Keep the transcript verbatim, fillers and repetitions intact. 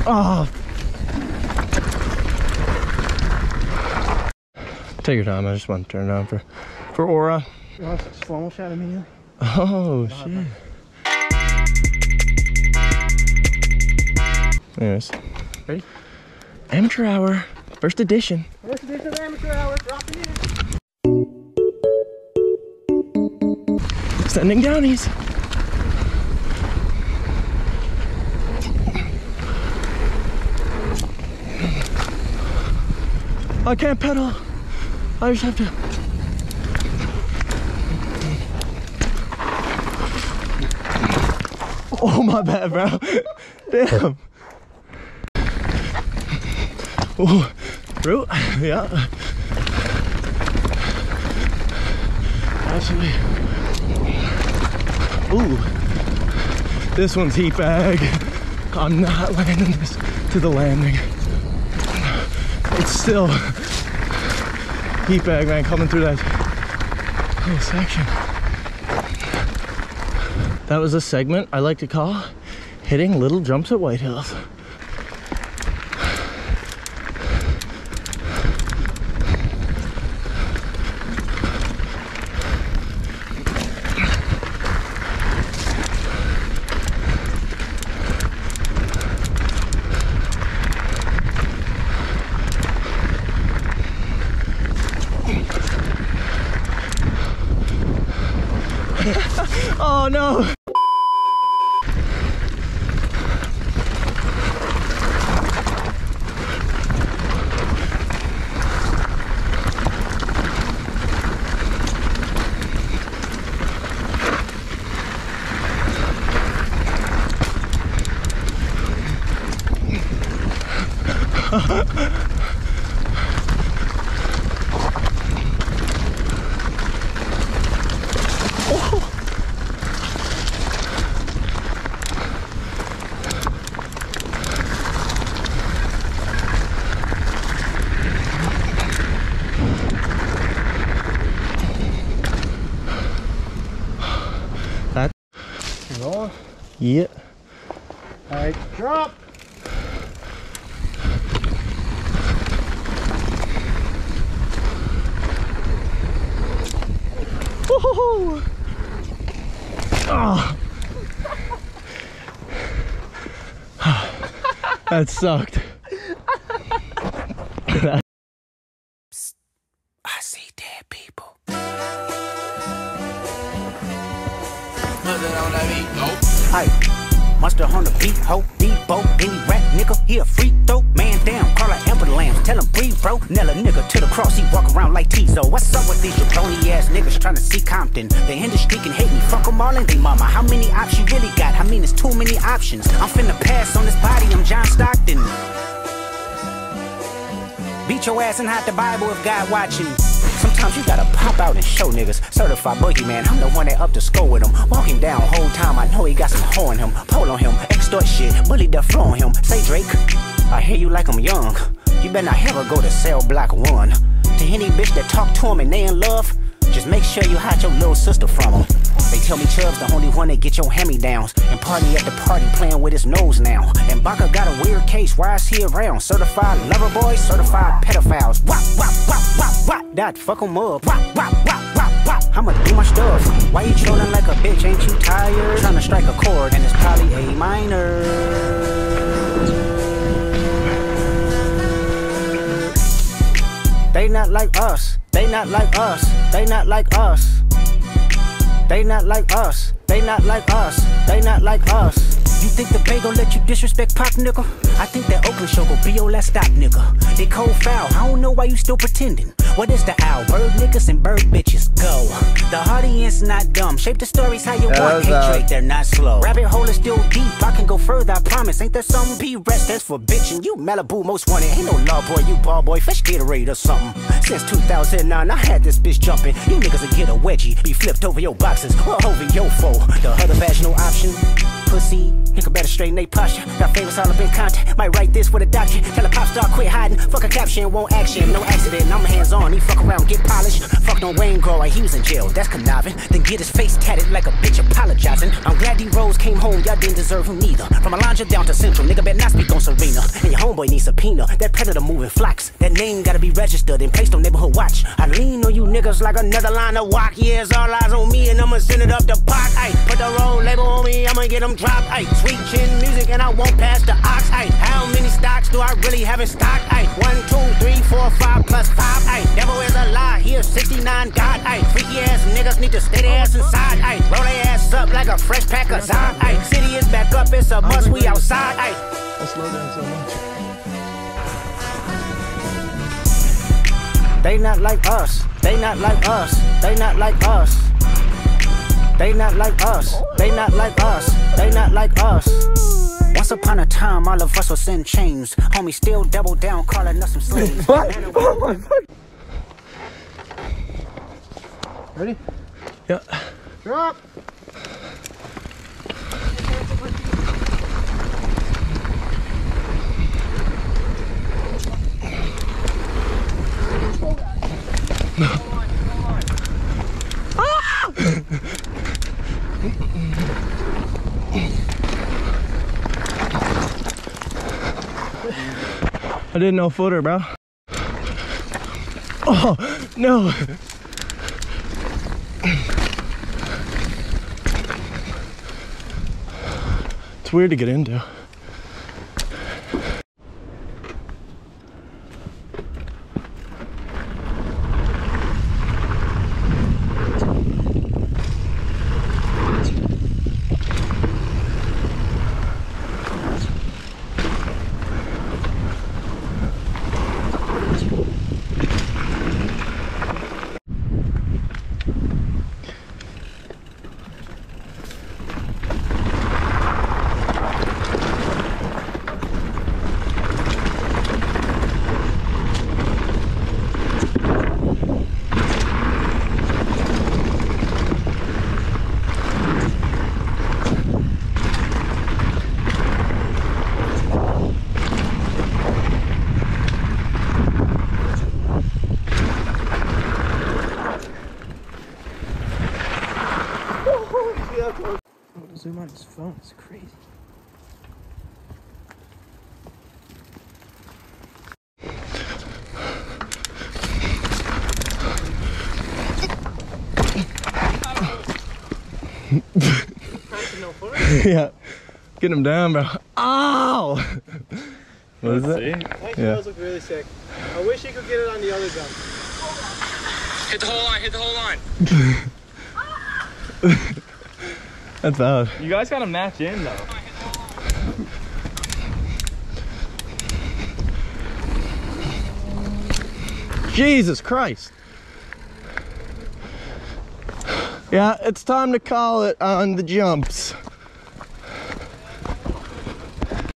Oh. Take your time. I just want to turn it on for, for aura. You want a slow-mo shot immediately? Oh, shit. Anyways. Ready? Amateur hour. First edition. First edition of amateur hour. Dropping in. Sending downies. I can't pedal. I just have to. Oh, my bad, bro. Damn. Oh, root. Yeah. Actually. Ooh. This one's heat bag. I'm not landing this to the landing. It's still heat bag, man, coming through that little section. That was a segment I like to call hitting little jumps at Whitehills. Oh no! Rolling? Yeah. Alright, drop! Woohoo! Oh. That sucked. Psst. I see dead people. Hey, mustard on the beat, ho, Debo, any rap nigga, he a freak though. Man down, call her ambulance, tell him breathe, bro. Nail a nigga to the cross, he walk around like Tizo. What's up with these jabroni ass niggas trying to see Compton? The industry can hate me, fuck them all and they mama. How many ops you really got? I mean, it's too many options. I'm finna pass on this body, I'm John Stockton. Beat your ass and hide the Bible if God watching. Sometimes you gotta pop out and show niggas. Certified boogeyman, I'm the one that up to score with him. Walk him down whole time, I know he got some hoe in him. Pole on him, extort shit, bully the flow on him. Say Drake, I hear you like I'm young. You better not ever go to cell block one. To any bitch that talk to him and they in love, just make sure you hide your little sister from him. They tell me Chubb's the only one that get your hand-me-downs and party at the party playing with his nose now. And Baka got a weird case, why is he around? Certified lover boys, certified pedophiles. Wop, wop, wop, wop, wop. That fuck him up. Wop, wop, wop, wop, wop. I'ma do my stuff. Why you trolling like a bitch? Ain't you tired? Trying to strike a chord and it's probably A minor. They not like us. They not like us. They not like us. They not like us. They not like us. They not like us. You think the Bay gon' let you disrespect Pop, nigga? I think that Oakland show gon' be your last stop, nigga. They cold foul, I don't know why you still pretending. What is the owl? Bird niggas and bird bitches, go. The audience not dumb, shape the stories how you want. Hey Drake, they're not slow. Rabbit hole is still deep, I can go further, I promise. Ain't there something? P-Rest stands for bitchin'. You Malibu most wanted, ain't no law boy, you ball boy. Fresh Gatorade or something. Since two thousand nine, I had this bitch jumping. You niggas will get a wedgie, be flipped over your boxes or over your foe. The other vaginal option, pussy Nigga better straighten they posture. Got favors all up in contact. Might write this with a doctor. Tell a pop star quit hiding. Fuck a caption, won't action. No accident, I'm hands on. He fuck around, get polished. Fuck no Wayne grower, he was in jail. That's conniving. Then get his face tatted like a bitch apologizing. I'm glad D Rose came home, y'all didn't deserve him neither. From Alondra down to Central, nigga better not speak on Serena. And your homeboy needs subpoena. That predator moving flocks. That name gotta be registered and placed on neighborhood watch. I lean on you niggas like another line of walk. Yeah, it's all eyes on me and I'ma send it up the pot. Ay, put the road label on me, I'ma get them dropped. Ay, sweet chin music and I won't pass the ox. Ay, how many stocks do I really have in stock? Ay, one, two, three, four, five plus five. Ay, devil is a lie, here sixty-nine God. Ay, freaky ass niggas need to stay their ass inside. Ay, roll their ass up like a fresh pack of Zod. Ay, city is back up, it's a must, we outside. Ay, I slow down so much. they not like us, they not like us, they not like us. They not like us, they not like us, they not like us. Once upon a time, all of us was in chains. Homie still double down, calling us some slaves. What? Oh my fuck. Ready? Yeah. Drop. I didn't know footer, bro. Oh, no. It's weird to get into. Zoom on his phone, it's crazy. Yeah. Get him down, bro. Ow! What is it? Thank Yeah. Those look really sick. I wish you could get it on the other jump. Hit the whole line, hit the whole line. That's bad. You guys gotta match in though. Jesus Christ. Yeah, it's time to call it on the jumps.